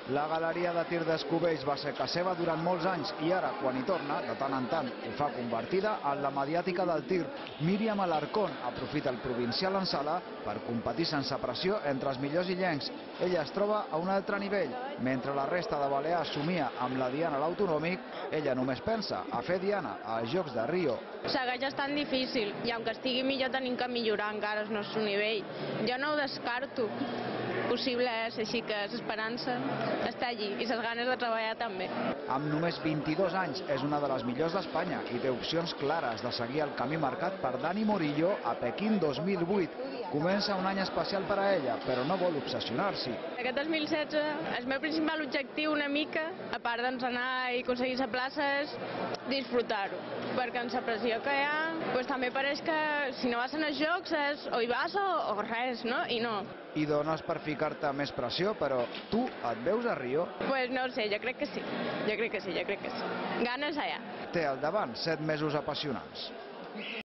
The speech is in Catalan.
La galeria de tir d'Escubells va ser casa seva durant molts anys i ara, quan hi torna, de tant en tant, ho fa convertida en la mediàtica del tir. Míriam Alarcón aprofita el provincial en sala per competir sense pressió entre els millors illencs. Ella es troba a un altre nivell. Mentre la resta de Balears somia amb la diana a l'autonòmic, ella només pensa a fer diana als Jocs de Rio. Segueix estant difícil i aunque estigui millor tenim que millorar encara el nostre nivell. Jo no ho descarto. Possible és, així que l'esperança està allí i les ganes de treballar també. Amb només 22 anys és una de les millors d'Espanya i té opcions clares de seguir el camí marcat per Dani Morillo a Pequín 2008. Comença un any especial per a ella, però no vol obsessionar-s'hi. Aquest 2016 el meu principal objectiu una mica, a part d'entrenar i aconseguir la plaça, és disfrutar-ho. Perquè amb la pressió que hi ha, també pareix que si no vas als jocs és o hi vas o res, no? I no. I dones per ficar-te més pressió, però tu et veus a Rio? Pues no ho sé, jo crec que sí. Jo crec que sí. Ganes allà. Té al davant 7 mesos apassionants.